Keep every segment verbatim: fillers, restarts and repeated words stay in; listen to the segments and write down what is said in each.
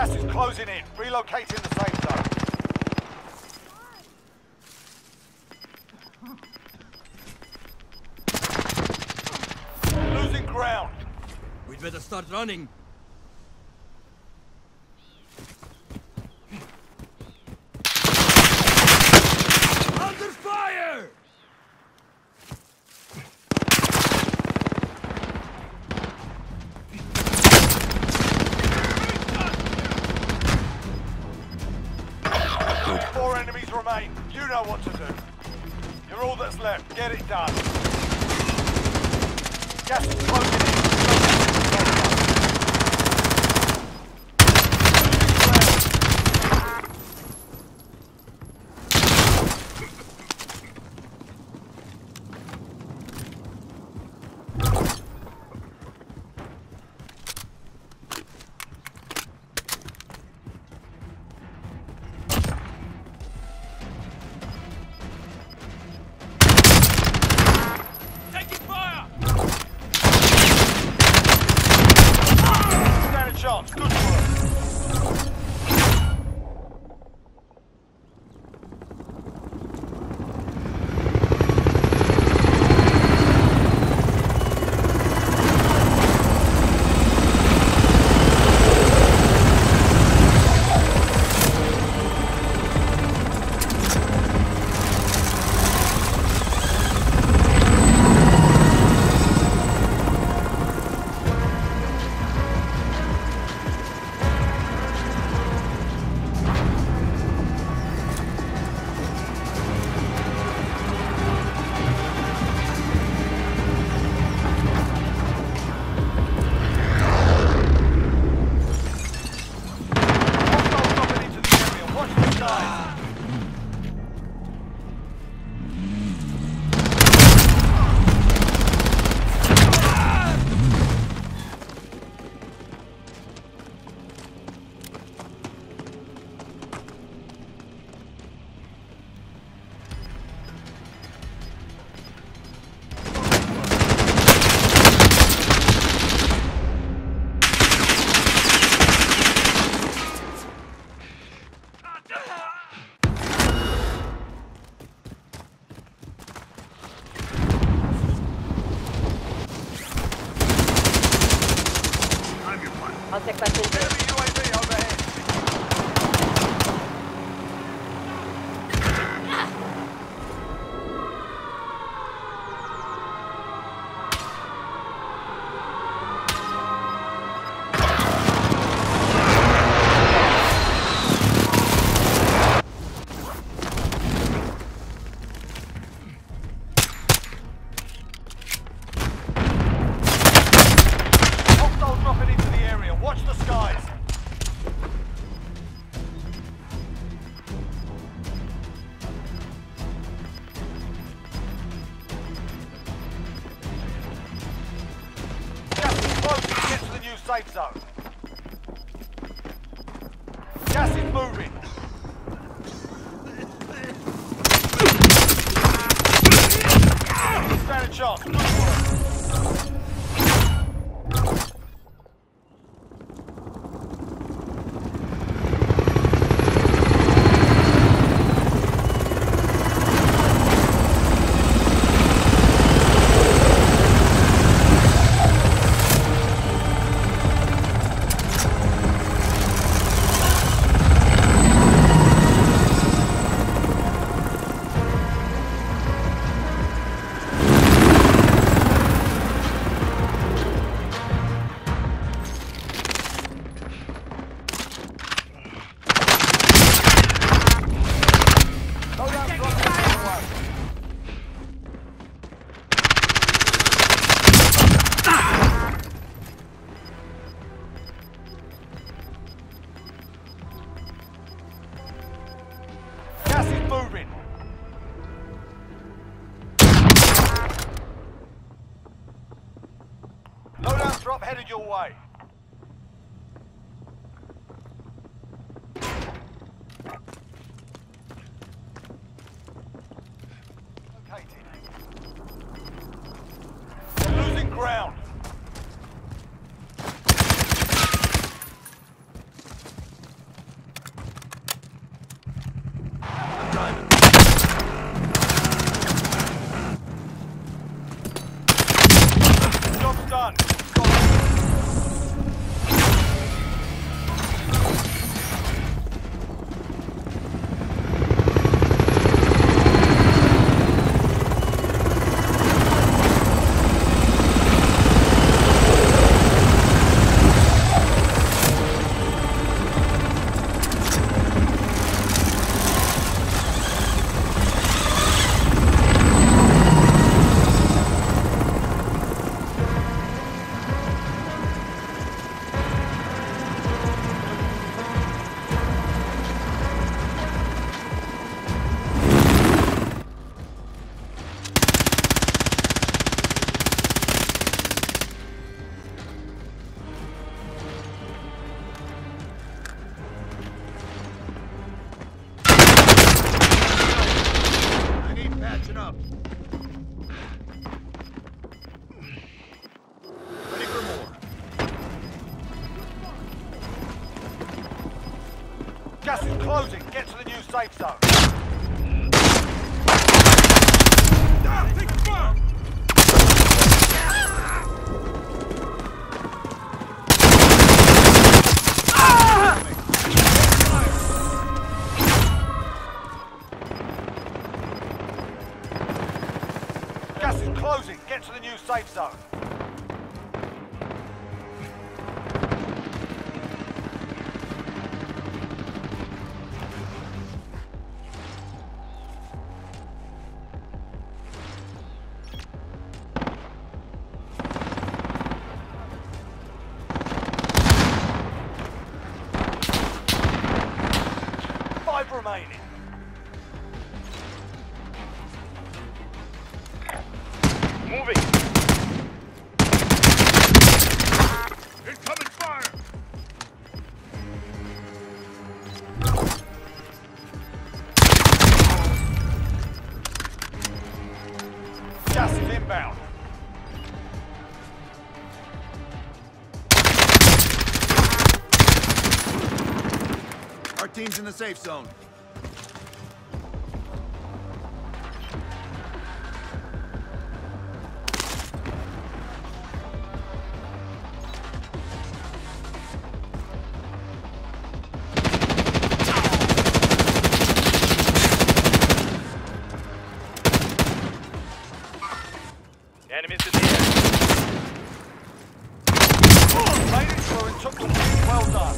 Gas is closing in. Relocating the safe zone. Losing ground. We'd better start running. Under fire! Four enemies remain. You know what to do. You're all that's left. Get it done. Gas is closing in. Chance. Good work. I'll check back in. Enemy U A V overhead. Hostiles dropping into the area. Watch the skies. Gas is closing to get to the new safe zone. Gas is moving. Stand a chance. Good work. Gas is moving. Loadout drop headed your way. Located. They're losing ground. Gas is closing. Get to the new safe zone. Ah, take fire! Gas is closing. Get to the new safe zone. Five remaining. Moving. Incoming fire! Gas is inbound. Our team's in the safe zone. Enemies in the air. Made it through and took the lead. Well done.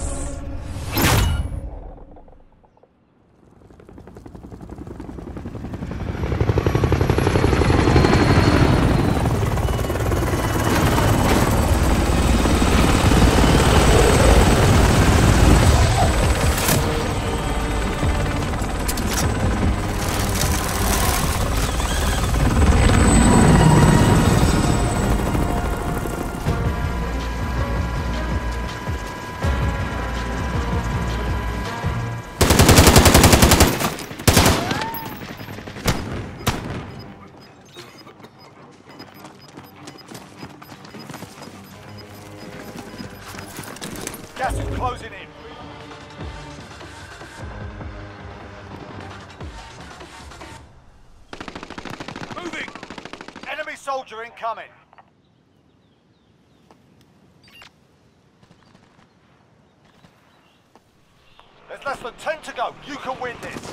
Gas is closing in. Moving! Enemy soldier incoming. There's less than ten to go. You can win this.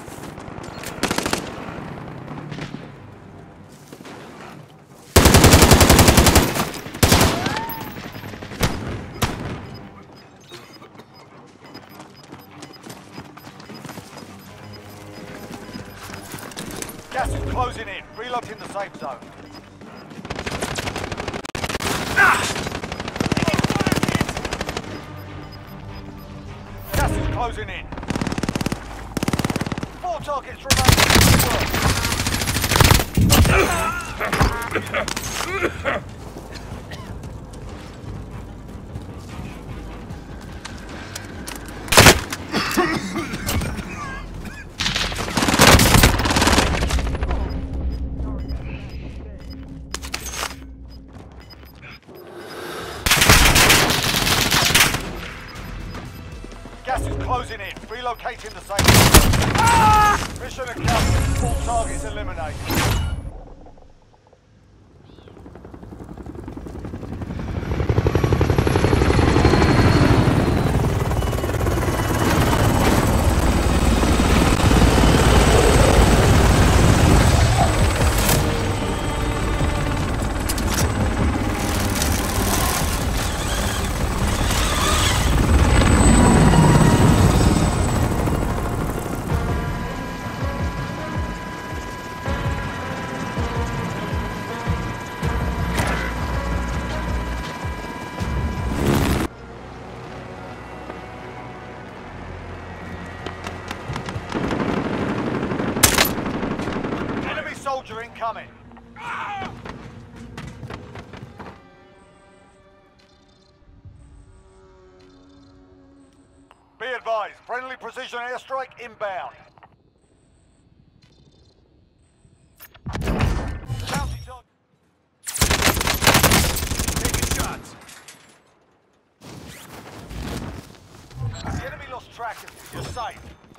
Gas is closing in. Reloading the safe zone. Gas is closing in. Four targets remain. Gas is closing in. Relocating the safe zone. Ah! Mission accomplished. All targets eliminated. Soldier incoming. Ah! Be advised, friendly precision airstrike inbound. Bounty target. Taking shots. The enemy lost track of you. You're safe.